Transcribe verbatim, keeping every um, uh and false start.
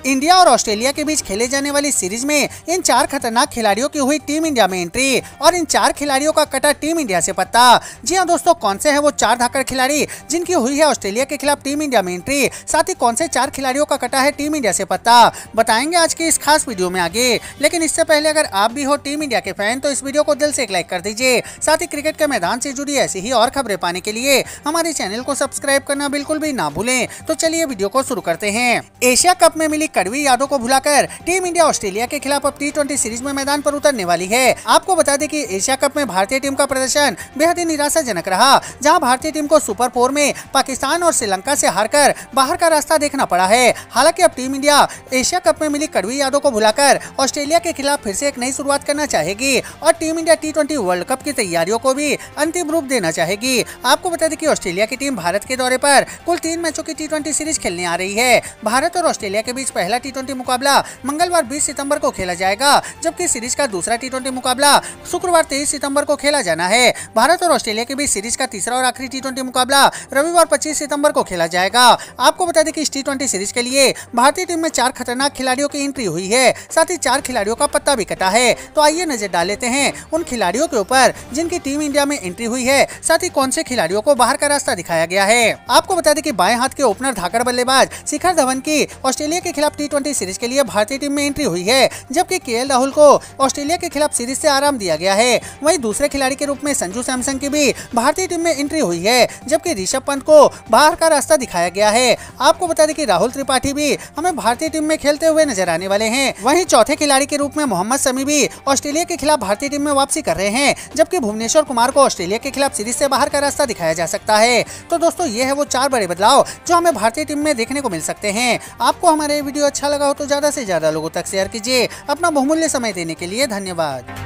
India और Australia के बीच खेले जाने वाली सीरीज में इन चार खतरनाक खिलाड़ियों की हुई टीम इंडिया में एंट्री और इन चार खिलाड़ियों का कटा टीम इंडिया से पत्ता। जी हां दोस्तों, कौन से हैं वो चार धाकड़ खिलाड़ी जिनकी हुई है ऑस्ट्रेलिया के खिलाफ टीम इंडिया में एंट्री, साथ ही कौन से चार खिलाड़ियों का कटा है टीम इंडिया से पत्ता, बताएंगे आज की इस खास वीडियो में आगे। लेकिन इससे पहले अगर आप भी हो टीम इंडिया के फैन तो इस वीडियो को दिल से एक लाइक कर दीजिए। साथ ही क्रिकेट के मैदान से जुड़ी ऐसी ही और खबरें पाने के लिए हमारे चैनल को सब्सक्राइब करना बिल्कुल भी ना भूलें। तो चलिए वीडियो को शुरू करते हैं। एशिया कप में मिली कड़वी यादों को भुलाकर टीम इंडिया ऑस्ट्रेलिया के खिलाफ अब टी ट्वेंटी सीरीज में मैदान पर उतरने वाली है। आपको बता दें कि एशिया कप में भारतीय टीम का प्रदर्शन बेहद ही निराशाजनक रहा, जहां भारतीय टीम को सुपर फोर में पाकिस्तान और श्रीलंका से हारकर बाहर का रास्ता देखना पड़ा है। हालांकि अब टीम इंडिया एशिया कप में मिली कड़वी यादों को भुलाकर ऑस्ट्रेलिया के खिलाफ फिर से एक नई शुरुआत करना चाहेगी और team India T twenty World Cup की तैयारियों को भी अंतिम रूप देना चाहेगी। आपको बता दें कि ऑस्ट्रेलिया की टीम भारत के दौरे पर कुल तीन मैचों की टी ट्वेंटी सीरीज खेलने आ रही है। भारत और ऑस्ट्रेलिया के बीच पहला टी ट्वेंटी मुकाबला मंगलवार बीस सितंबर को खेला जाएगा, जबकि सीरीज का दूसरा टी ट्वेंटी मुकाबला शुक्रवार तेईस सितंबर को खेला जाना है। भारत और ऑस्ट्रेलिया के बीच सीरीज का तीसरा और आखिरी टी ट्वेंटी मुकाबला रविवार पच्चीस सितंबर को खेला जाएगा। आपको बता दें कि इस टी ट्वेंटी सीरीज के लिए भारतीय टीम में चार खतरनाक खिलाड़ियों की एंट्री हुई है, साथ ही चार खिलाड़ियों का पत्ता भी कटा है। तो आइए नजर डाल लेते हैं उन खिलाड़ियों के ऊपर जिनकी टीम इंडिया में एंट्री हुई है, साथ ही कौन से खिलाड़ियों को बाहर का रास्ता दिखाया गया है। आपको बता दें कि बाएं हाथ के ओपनर धाकड़ बल्लेबाज शिखर धवन की ऑस्ट्रेलिया के खिलाफ टी ट्वेंटी सीरीज के लिए भारतीय टीम में एंट्री हुई है, जबकि के एल राहुल को ऑस्ट्रेलिया के खिलाफ सीरीज से आराम दिया गया है। वहीं दूसरे खिलाड़ी के रूप में संजू सैमसन की भी भारतीय टीम में एंट्री हुई है, जबकि ऋषभ पंत को बाहर का रास्ता दिखाया गया है। आपको बता दें कि राहुल त्रिपाठी भी हमें भारतीय टीम में खेलते हुए नजर आने वाले हैं। वहीं चौथे खिलाड़ी के रूप में मोहम्मद शमी भी ऑस्ट्रेलिया के खिलाफ भारतीय टीम में वापसी कर रहे हैं, जबकि भुवनेश्वर कुमार को ऑस्ट्रेलिया के खिलाफ सीरीज से बाहर का रास्ता दिखाया जा सकता है। तो दोस्तों, ये है वो चार बड़े बदलाव जो हमें भारतीय टीम में देखने को मिल सकते हैं। आपको हमारा ये वीडियो अच्छा लगा हो तो ज्यादा से ज्यादा लोगों तक शेयर कीजिए। अपना बहुमूल्य समय देने के लिए धन्यवाद।